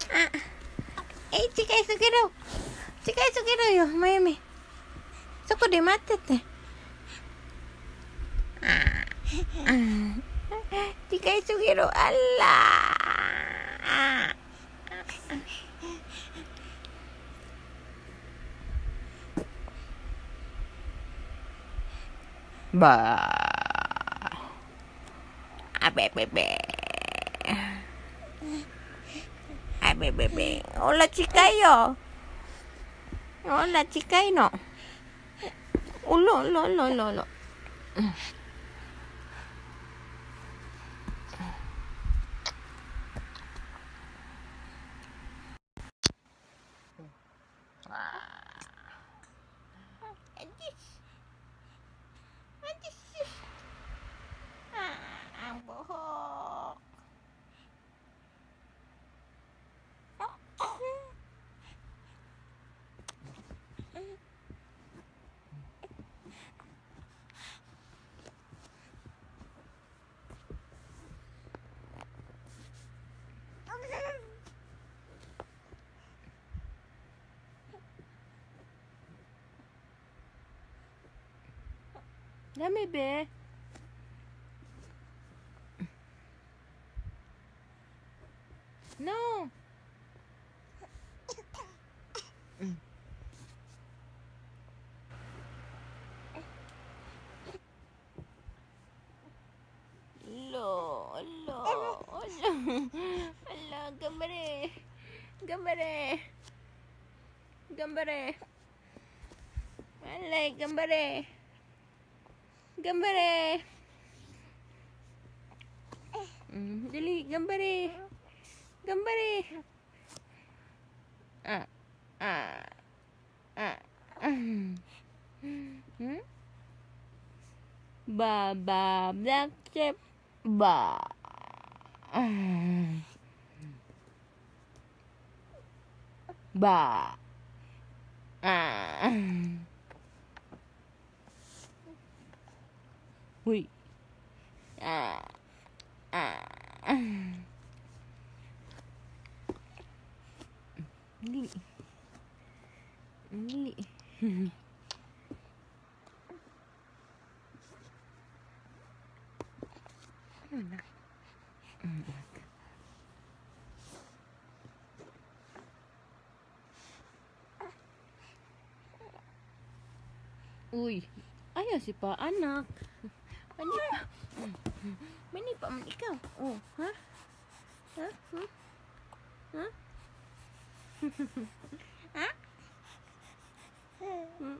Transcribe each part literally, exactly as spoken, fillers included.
Ah. Eh, chica, eso quiero. Chica, eso quiero yo, Miami. So ko de matete. Ah. Ah. Chica, eso quiero. Allah. Ah. Ba. Abe bebe. Abe bebe. Hola, chica yo. Hola, chica y no. Ulo, lo, lo, lo, lo. Ang buhok. Dami, be. No. Lo, lo, lo. Ala, gambare. Gambare. Gambare. Alay, gambare. Gambare. Mm, dali, gambare. Gambare. Ah. Ah. Ah. Hmm? Ba ba black chip ba. Ba. Ah. Hui. Ah. Ah. Lili. Lili. Uy, ayaw si pa anak. Mani pa. Mani pa man ikaw. Oh, ha? Ha? Hmm? Ha? Ha? Hmm?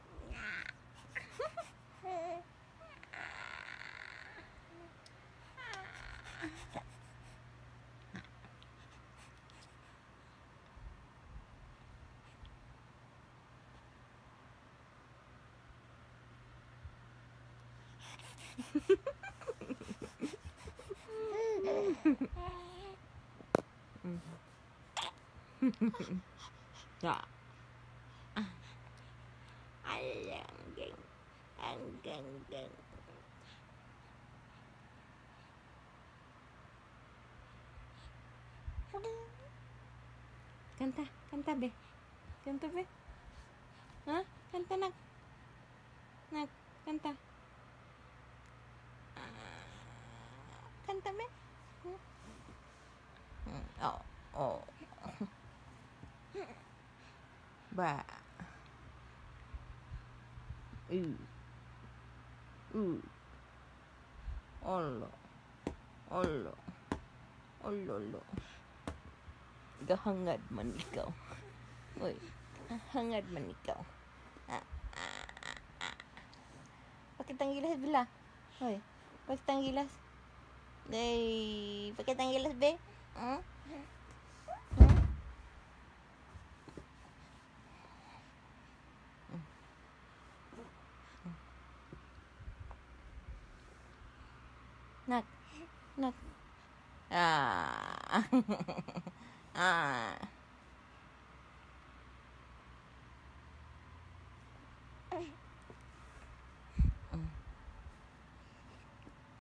Ya. Alang geng. Ang geng geng. Kanta, kanta be. Kanta be. Hah? Kanta nak. Nak, kanta. Kanta be. Oh, oh. Ba. Uh. Uh. Allah. Allah. Allah, Allah. Gahangad man ikaw. Uy, hangad man ikaw. Ah, ah, ah, ah. Pakitang gilas bila. Uy, pakitang gilas. Day, pakitang gilas be. Hmm? Hmm? Nak, nak. Ah. Ah.